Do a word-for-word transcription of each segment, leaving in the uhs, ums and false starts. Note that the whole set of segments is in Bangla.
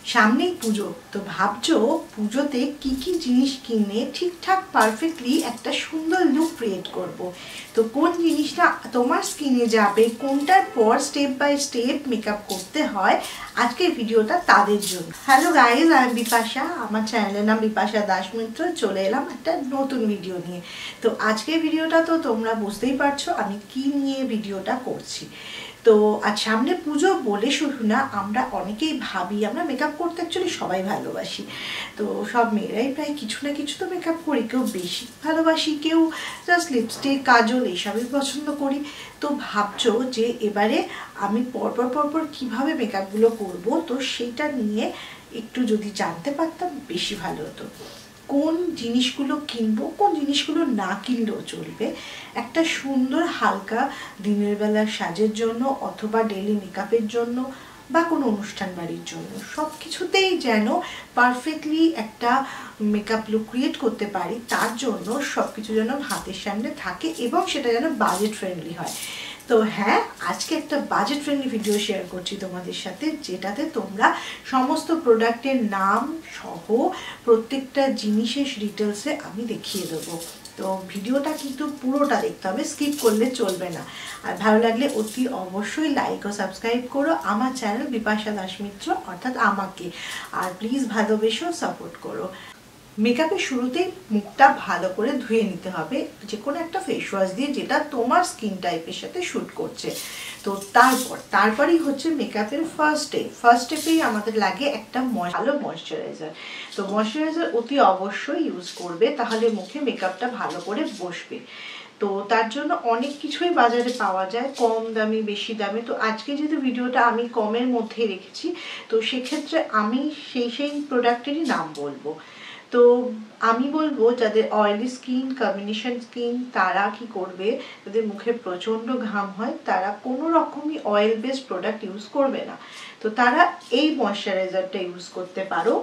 সামনেই পুজো, তো ভাবছো পুজোতে কি কি জিনিস কিনে ঠিকঠাক পারফেক্টলি একটা সুন্দর লুক ক্রিয়েট করব। তো কোন জিনিসটা তোমার স্কিনে যাবে, কোনটার পর স্টেপ বাই স্টেপ মেকআপ করতে হয়, আজকের ভিডিওটা তাদের জন্য। Hello guys, I am Bipasha, আমার চ্যানেলের নাম বিপাশা দাস মিত্র। চলে এলাম একটা নতুন ভিডিও নিয়ে। তো আজকের ভিডিওটা তো তোমরা বুঝতেই পারছো আমি কি নিয়ে ভিডিওটা করছি। তো আজ সামনে পুজো বলে শুধু না, আমরা অনেকেই ভাবি আমরা মেকআপ করতে অ্যাকচুয়ালি সবাই ভালোবাসি। তো সব মেয়েরাই প্রায় কিছু না কিছু তো মেকআপ করি, কেউ বেশি ভালোবাসি, কেউ জাস্ট লিপস্টিক কাজল এইসবই পছন্দ করি। তো ভাবছো যে এবারে আমি পরপর পরপর কীভাবে মেকআপগুলো করব, তো সেইটা নিয়ে একটু যদি জানতে পারতাম বেশি ভালো হতো। কোন জিনিসগুলো কিনবো, কোন জিনিসগুলো না কিনলেও চলবে একটা সুন্দর হালকা দিনের বেলার সাজের জন্য, অথবা ডেইলি মেকআপের জন্য, বা কোনো অনুষ্ঠান বাড়ির জন্য, সব কিছুতেই যেন পারফেক্টলি একটা মেকআপ লুক ক্রিয়েট করতে পারি। তার জন্য সব কিছু যেন হাতের সামনে থাকে এবং সেটা যেন বাজেট ফ্রেন্ডলি হয়। তো হ্যাঁ, আজকে একটা বাজেট ফ্রেন্ডলি ভিডিও শেয়ার করছি তোমাদের সাথে, যেটাতে তোমরা সমস্ত প্রোডাক্টের নাম সহ প্রত্যেকটা জিনিসের ডিটেলসে আমি দেখিয়ে দেবো। তো ভিডিওটা কিন্তু পুরোটা দেখতে হবে, স্কিপ করলে চলবে না। আর ভালো লাগলে অতি অবশ্যই লাইক ও সাবস্ক্রাইব করো আমার চ্যানেল বিপাশা দাস মিত্র, অর্থাৎ আমাকে। আর প্লিজ ভালোবেসো, সাপোর্ট করো। মেকআপের শুরুতেই মুখটা ভালো করে ধুয়ে নিতে হবে, যে কোনো একটা ফেস ওয়াশ দিয়ে, যেটা তোমার স্কিন টাইপের সাথে শ্যুট করছে। তো তারপর তারপরেই হচ্ছে মেকআপের ফার্স্ট স্টেপ। ফার্স্ট স্টেপেই আমাদের লাগে একটা ভালো ময়শ্চারাইজার। তো ময়শ্চারাইজার অতি অবশ্যই ইউজ করবে, তাহলে মুখে মেকআপটা ভালো করে বসবে। তো তার জন্য অনেক কিছুই বাজারে পাওয়া যায়, কম দামি বেশি দামি। তো আজকে যেহেতু ভিডিওটা আমি কমের মধ্যে রেখেছি, তো সেক্ষেত্রে আমি সেই সেই প্রোডাক্টেরই নাম বলবো। তো আমি বলবো যাদের অয়েলি স্কিন, কম্বিনেশন স্কিন, তারা কি করবে, যাদের মুখে প্রচণ্ড ঘাম হয়, তারা কোনো রকমই অয়েল বেসড প্রোডাক্ট ইউজ করবে না। তো তারা এই ময়শ্চারাইজারটা ইউজ করতে পারো।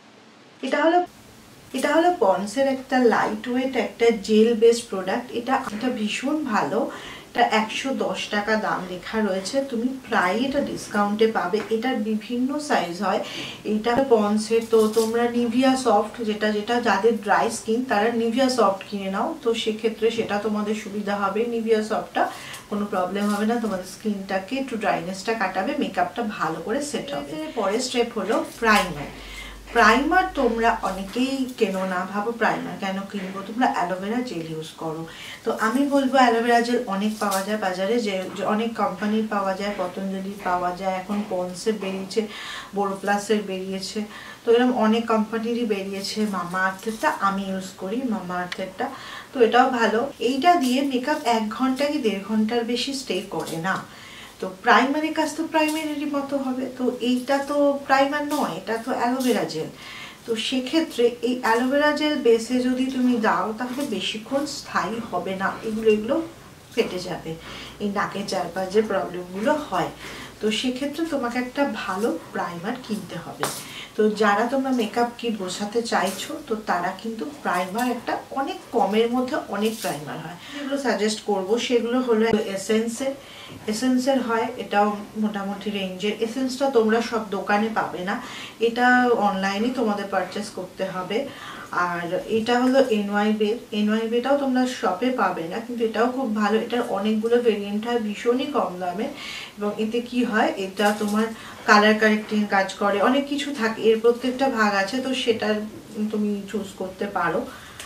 এটা হলো এটা হলো পন্ডসের একটা লাইট ওয়েট একটা জেল বেসড প্রোডাক্ট। এটা এটা ভীষণ ভালো। এটা একশো দশ টাকা দাম লেখা রয়েছে, তুমি প্রায় এটা ডিসকাউন্টে পাবে। এটার বিভিন্ন সাইজ হয়। এটা পন্ডসের, তো তোমরা নিভিয়া সফট, যেটা যেটা যাদের ড্রাই স্কিন তারা নিভিয়া সফট কিনে নাও, তো সেক্ষেত্রে সেটা তোমাদের সুবিধা হবে। নিভিয়া সফটটা কোনো প্রবলেম হবে না, তোমাদের স্কিনটাকে একটু ড্রাইনেসটা কাটাবে, মেকআপটা ভালো করে সেট হবে। পরের স্টেপ হলো প্রাইমার। প্রাইমার তোমরা অনেকেই কেনো না, ভাবো প্রাইমার কেন কিনবো, তোমরা অ্যালোভেরা জেল ইউজ করো। তো আমি বলবো অ্যালোভেরা জেল অনেক পাওয়া যায় বাজারে, যে অনেক কোম্পানির পাওয়া যায়, পতঞ্জলির পাওয়া যায়, এখন পন্ডসের বেরিয়েছে, বোরোপ্লাসের বেরিয়েছে, তো এরকম অনেক কোম্পানিরই বেরিয়েছে। মামা আর্থেরটা আমি ইউজ করি, মামা আর্থেরটা, তো এটাও ভালো। এইটা দিয়ে মেকআপ এক ঘন্টা কি দেড় ঘন্টার বেশি স্টে করে না। তো প্রাইমারের কাজ তো প্রাইমারেরই মতো হবে। তো এইটা তো প্রাইমার নয়, এটা তো অ্যালোভেরা জেল। তো সেক্ষেত্রে এই অ্যালোভেরা জেল বেসে যদি তুমি দাও, তাহলে বেশিক্ষণ স্থায়ী হবে না, এগুলো এগুলো ফেটে যাবে, এই নাকের চারপাশ যে প্রবলেমগুলো হয়। তো সেক্ষেত্রে তোমাকে একটা ভালো প্রাইমার কিনতে হবে। তো যারা তোমরা মেকআপ কিট বসাতে চাইছো, তো তারা কিন্তু প্রাইমার একটা অনেক কমের মধ্যে অনেক প্রাইমার হয়, যেগুলো সাজেস্ট করবো সেগুলো হলো এসেন্সের এসেন্সের হয়, এটাও মোটামুটি রেঞ্জের। এসেন্সটা তোমরা সব দোকানে পাবে না, এটা অনলাইনে তোমাদের পারচেস করতে হবে। আর এটা হলো এনওয়াই বের। এনওয়াই বেটাও তোমরা শপে পাবে না, কিন্তু এটাও খুব ভালো। এটার অনেকগুলো ভেরিয়েন্ট হয়, ভীষণই কম দামে। এবং এতে কি হয়, এটা তোমার কালার কারেক্টিং কাজ করে, অনেক কিছু থাকে, এর প্রত্যেকটা ভাগ আছে, তো সেটা তুমি চুজ করতে পারো।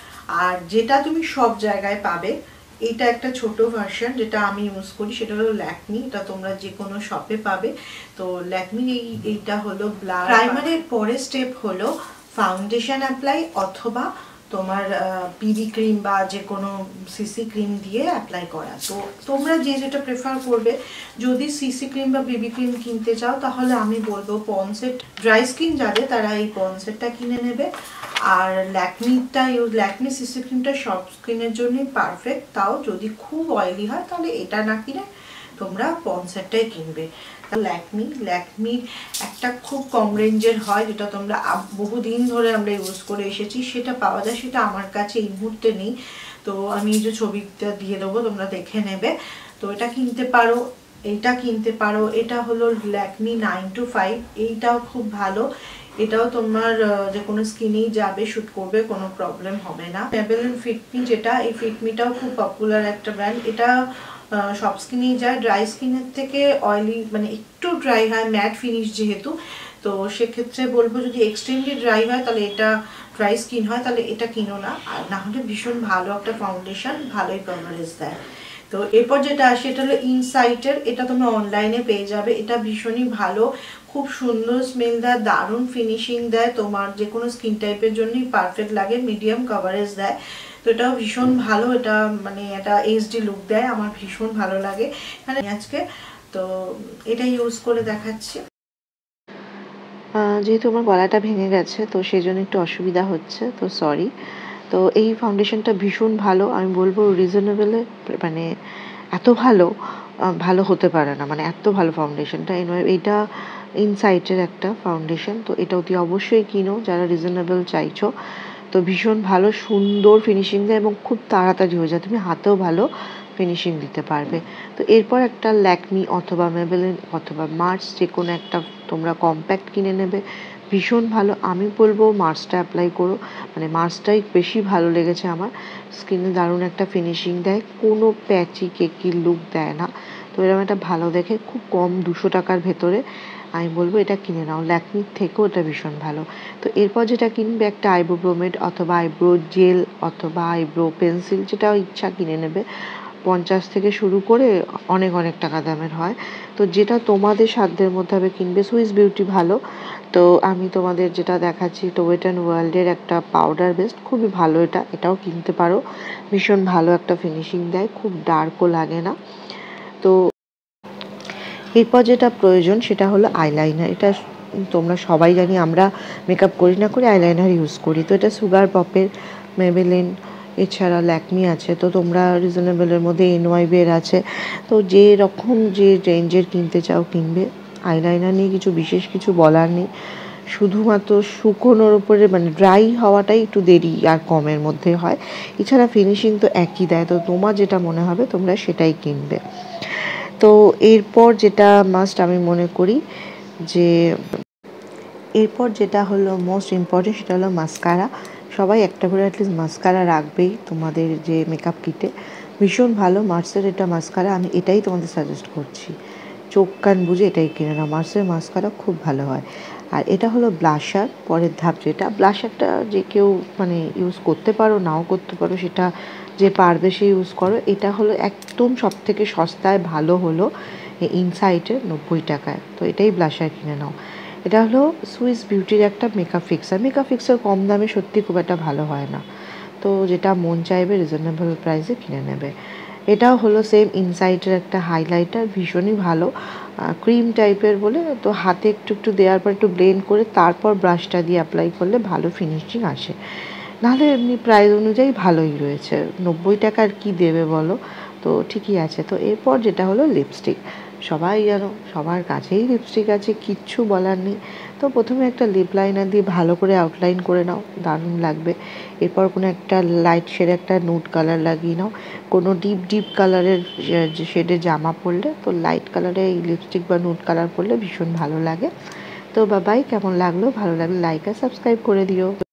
আর যেটা তুমি সব জায়গায় পাবে, এইটা একটা ছোট ভার্সন যেটা আমি ইউজ করি, সেটা হলো ল্যাকমি। এটা তোমরা যে কোনো শপে পাবে। তো ল্যাকমি এই এইটা হলো ব্লার। প্রাইমারের পরে স্টেপ হলো ফাউন্ডেশন অ্যাপ্লাই, অথবা তোমার পিবি ক্রিম বা যে কোনো সিসি ক্রিম দিয়ে অ্যাপ্লাই করা। তো তোমরা যে যেটা প্রেফার করবে। যদি সিসি ক্রিম বা বিবি ক্রিম কিনতে চাও, তাহলে আমি বলবো পন্ডসের ড্রাই স্কিন যাদের, তারা এই পন্ডসেরটা কিনে নেবে। আর ল্যাকমিটা ইউজ ল্যাকমি সিসি ক্রিমটা সব স্কিনের জন্যই পারফেক্ট। তাও যদি খুব অয়েলি হয়, তাহলে এটা না কিনে তোমরা পন্ডসেরটাই কিনবে। ল্যাকমি ল্যাকমি একটা খুব কম রেঞ্জের হয়, যেটা তোমরা বহুদিন ধরে আমরা ইউজ করে এসেছি, সেটা পাওয়া যায়। সেটা আমার কাছে এই মুহূর্তে নেই, তো আমি এই যে ছবিটা দিয়ে দেবো, তোমরা দেখে নেবে। তো এটা কিনতে পারো। এইটা কিনতে পারো। এটা হলো ল্যাকমি নাইন টু ফাইভ, এইটাও খুব ভালো, এটাও তোমার যে কোনো স্কিনেই যাবে, শ্যুট করবে, কোনো প্রবলেম হবে না। মেবেলিন ফিটমি, যেটা এই ফিটমিটাও খুব পপুলার একটা ব্র্যান্ড, এটা সব স্কিনেই যায়, ড্রাই স্কিনের থেকে অয়েলি মানে একটু ড্রাই হয়, ম্যাট ফিনিশ যেহেতু, তো সেক্ষেত্রে বলবো যদি এক্সট্রিমলি ড্রাই হয় তাহলে এটা, ড্রাই স্কিন হয় তাহলে এটা কিনো না, আর না হলে ভীষণ ভালো একটা ফাউন্ডেশন, ভালোই কভারেজ দেয়। তো এরপর যেটা আসে এটা হলো ইনসাইটের, এটা তোমরা অনলাইনে পেয়ে যাবে, এটা ভীষণই ভালো, খুব সুন্দর স্মেল দেয়, দারুণ ফিনিশিং দেয়, তোমার যে কোনো স্কিন টাইপের জন্যই পারফেক্ট লাগে, মিডিয়াম কভারেজ দেয়, তো এটাও ভীষণ ভালো, এটা মানে এটা এইচডি লুক দেয়, আমার ভীষণ ভালো লাগে মানে আজকে। তো এটা ইউজ করে দেখাচ্ছি। যেহেতু আমার গলাটা ভেঙে গেছে তো সেই জন্য একটু অসুবিধা হচ্ছে, তো সরি। তো এই ফাউন্ডেশনটা ভীষণ ভালো, আমি বলবো রিজনেবলে, মানে এত ভালো ভালো হতে পারে না, মানে এত ভালো ফাউন্ডেশনটা। এইটা ইনসাইটের একটা ফাউন্ডেশন, তো এটা অতি অবশ্যই কিনো যারা রিজনেবল চাইছো। তো ভীষণ ভালো, সুন্দর ফিনিশিং দেয় এবং খুব তাড়াতাড়ি হয়ে যায়, তুমি হাতেও ভালো ফিনিশিং দিতে পারবে। তো এরপর একটা ল্যাকমি অথবা মেবেলিন অথবা মার্স যে কোনো একটা তোমরা কম্প্যাক্ট কিনে নেবে, ভীষণ ভালো। আমি বলবো মার্সটা অ্যাপ্লাই করো, মানে মার্সটাই বেশি ভালো লেগেছে আমার, স্কিনে দারুণ একটা ফিনিশিং দেয়, কোনো প্যাচি কেকি লুক দেয় না। তো এরকম একটা ভালো দেখে খুব কম দুশো টাকার ভেতরে আমি বলবো এটা কিনে নাও, ল্যাকমির থেকেও এটা ভীষণ ভালো। তো এরপর যেটা কিনবে একটা আইব্রো পোমেড অথবা আইব্রো জেল অথবা আইব্রো পেন্সিল, যেটা ইচ্ছা কিনে নেবে, পঞ্চাশ থেকে শুরু করে অনেক অনেক টাকা দামের হয়, তো যেটা তোমাদের সাধ্যের মধ্যে হবে কিনবে। সুইস বিউটি ভালো, তো আমি তোমাদের যেটা দেখাচ্ছি তো ওয়েট অ্যান্ড ওয়ার্ল্ডের একটা পাউডার বেস্ট, খুবই ভালো, এটা এটাও কিনতে পারো, ভীষণ ভালো একটা ফিনিশিং দেয়, খুব ডার্কও লাগে না। তো এরপর যেটা প্রয়োজন সেটা হলো আইলাইনার, এটা তোমরা সবাই জানি আমরা মেকআপ করি না করে আইলাইনার ইউজ করি, তো এটা সুগার পপের, মেবেলিন, এছাড়া ল্যাকমি আছে, তো তোমরা রিজনেবলের মধ্যে এনওয়াইবির আছে, তো যে রকম যে রেঞ্জের কিনতে চাও কিনবে। আইলাইনার নিয়ে কিছু বিশেষ কিছু বলার নেই, শুধুমাত্র শুকোনোর উপরে মানে ড্রাই হওয়াটাই একটু দেরি আর কমের মধ্যে হয়, এছাড়া ফিনিশিং তো একই দেয়, তো তোমার যেটা মনে হবে তোমরা সেটাই কিনবে। তো এরপর যেটা মাস্ট আমি মনে করি যে এরপর যেটা হলো মোস্ট ইম্পর্টেন্ট সেটা হলো মাস্কারা, সবাই একটা করে অ্যাটলিস্ট মাস্কারা রাখবেই তোমাদের যে মেকআপ কিটে, ভীষণ ভালো মার্সের এটা মাস্কারা, আমি এটাই তোমাদের সাজেস্ট করছি, চোখ কান বুঝে এটাই কিনে নাও, মার্সের মাস্কারা খুব ভালো হয়। আর এটা হলো ব্লাশার, পরের ধাপ যেটা, ব্লাশারটা যে কেউ মানে ইউজ করতে পারো নাও করতে পারো, সেটা যে পারবে সে ইউজ করো। এটা হলো একদম সব থেকে সস্তায় ভালো হলো ইনসাইটের, নব্বই টাকায়, তো এটাই ব্লাশার কিনে নাও। এটা হলো সুইস বিউটির একটা মেকআপ ফিক্সার, মেকআপ ফিক্সার কম দামে সত্যি খুব একটা ভালো হয় না, তো যেটা মন চাইবে রিজনেবল প্রাইসে কিনে নেবে। এটাও হলো সেম ইনসাইটের একটা হাইলাইটার, ভীষণই ভালো, ক্রিম টাইপের বলে, তো হাতে একটু একটু দেওয়ার পর একটু ব্লেন্ড করে তারপর ব্রাশটা দিয়ে অ্যাপ্লাই করলে ভালো ফিনিশিং আসে, নাহলে এমনি প্রাইস অনুযায়ী ভালোই রয়েছে, নব্বই টাকার কি দেবে বলো, তো ঠিকই আছে। তো এরপর যেটা হলো লিপস্টিক, সবাই জানো সবার কাছেই লিপস্টিক আছে, কিচ্ছু বলার নেই। তো প্রথমে একটা লিপ লাইনার দিয়ে ভালো করে আউটলাইন করে নাও, দারুণ লাগবে। এরপর কোনো একটা লাইট শেড একটা নুড কালার লাগিয়ে নাও, কোনো ডিপ ডিপ কালারের শেডে জামা পরলে তো লাইট কালারে এই লিপস্টিক বা নুড কালার পরলে ভীষণ ভালো লাগে। তো বাবাই, কেমন লাগলো, ভালো লাগলে লাইক আর সাবস্ক্রাইব করে দিও।